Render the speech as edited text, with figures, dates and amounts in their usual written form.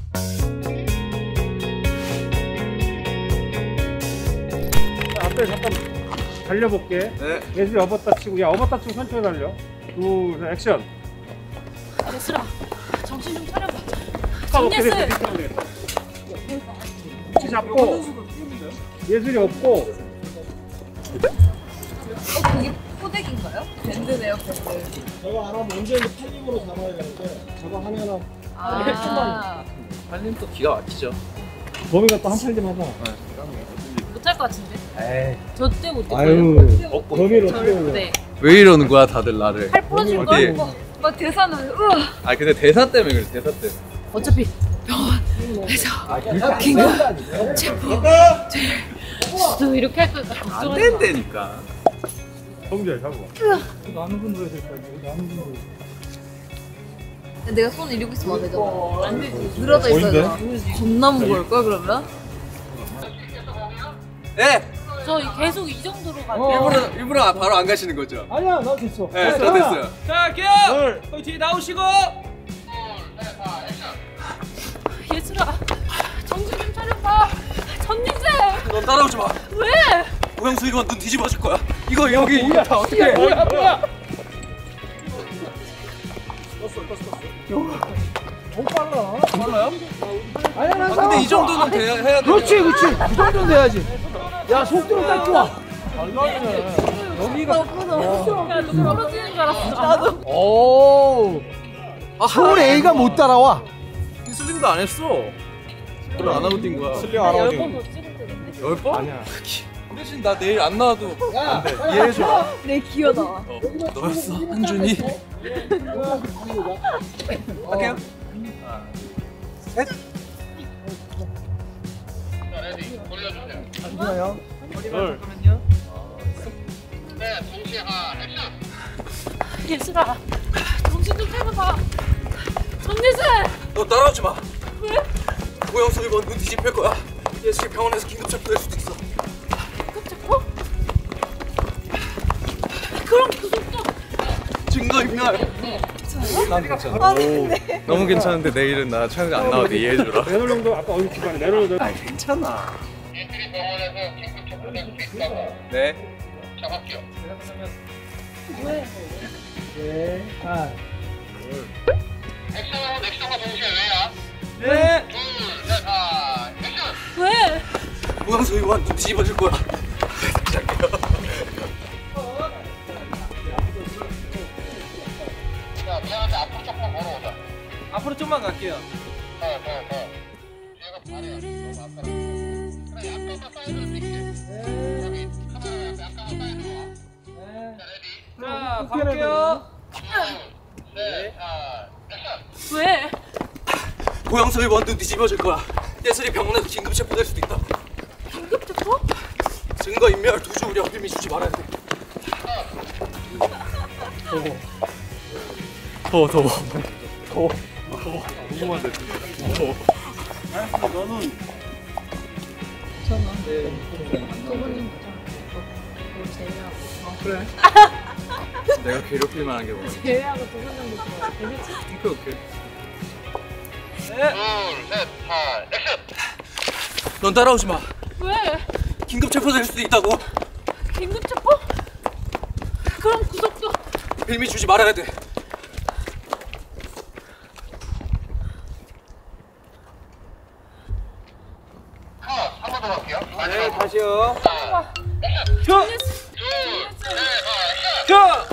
앞에 잠깐 달려볼게. 네. 예술이 업었다 치고, 야 업었다 치고 천천히 달려. 둘, 액션. 예슬아, 정신 좀 차려봐. 정예슬. 위치 잡고. 예술이 없고. 그게 포대기인가요? 밴드네요, 밴드. 저거 하나 먼저는 팔림으로 잡아야 되는데 저거 하면은 팔림 또 기가 막히죠. 범이가 또 한 팔림 하자. 못할 것 같은데? 에이. 절대 못할 아유. 거예요. 범이를 어떻게 해요? 절대. 왜 이러는 거야 다들 나를? 팔 부러질 어디? 걸? 막 대사는 아 근데 대사 때문에 그래 대사 때문에. 어차피 병원에서 긴급 체포 또 이렇게 할 거니까 안 걱정하지 마. 된다니까. 정지해 잡아. 나는 건 넣어야 될 거 아니야. 나는 건 넣어야 돼. 내가 손을 이러고 있으면 안 되잖아. 안 되지. 늘어져 있어야 되나? 겁나 무거울 걸 그러면? 네. 저 계속 이 정도로 갈게요. 일부러 바로 안 가시는 거죠? 아니야, 나 됐어. 네, 저 됐어요. 자, 할게요. 거기 뒤에 나오시고. 예슬아, 정신 좀 차려봐. 전민재. 넌 따라오지 마. 왜? 오영수 이건 눈 뒤집어질 거야. 이거 여기 이거 다 어떻게? 해? 뭐야? 너무 빨라. 몰라요? 아니야, 나 근데 이 정도는 해야 돼. 그렇지. 그 정도는 돼야지. 야, 속도를 딱 좋아. 여기가 야, 너 떨어지는 줄 알았어. 나도. 오. 서울 A가 못 따라와. 슬림도 안 했어. 슬림 안 하고 뛴 거야. 슬림 안 하고. 10번 더 찍으면 되는데? 10번? 아니야. 그 대신 나 내일 안 나와도 안 돼. 이해해줘. 내 기어 나와. 너였어, 한준이. 할게요. 하나, 셋. 잠시만요. 잠깐만요. 예슬아, 정신 좀 차려봐. 전예슬. 너 따라오지 마. 왜? 오영수 이번 눈 뒤집힐 거야. 예술이 병원에서 긴급 체포될 수도 있어. 급체포? 그럼 그 속도. 증거인멸. 난 괜찮아. 너무 괜찮은데 내일은 나 촬영 안 나와도 이해해줘라. 내놀 형도 아까 어디 집안에 내놀. 아 괜찮아. 예술이 병원에서 긴급 체포될 수 있다고. 네. 잡을게요. 왜? 네. 아. 액션하고 액션과 동시에 왜야? 네. 둘, 셋, 액션! 왜? 오영수 이번 눈 뒤집어질 거야. 시작해요. 자, 미안한데 앞으로 조금만 걸어오자. 앞으로 좀만 갈게요. 더. 뒤에가 발이야. 너무 아까랑. 그래, 약간만 사이드로 뛸게. 여기 카메라 옆에 약간만 사이드로 와. 자, 레디. 자, 갈게요. 둘, 셋, 액션! 왜? 오영수 이번 눈 뒤집어질 거야. 예슬이 병원에서 긴급 체포될 수도 있다. 긴급 체포? 증거인멸 도주 우려 혐의 주지 말아야 돼. 더워. 궁금한데. 너는 그래. 내가 괴롭힐 만한 게 뭐야? 제외하고 두번 정도 좋아. 되겠지? 오케이. 둘, 셋, 액션! 넌 따라오지 마. 왜? 긴급 체포될 수도 있다고. 긴급 체포? 그럼 그 속도. 빌미 주지 말아야 돼. 한 번 더 갈게요. 네, 다시요. 액션! 켜! 전예슬. 둘, 셋, 액션! 켜!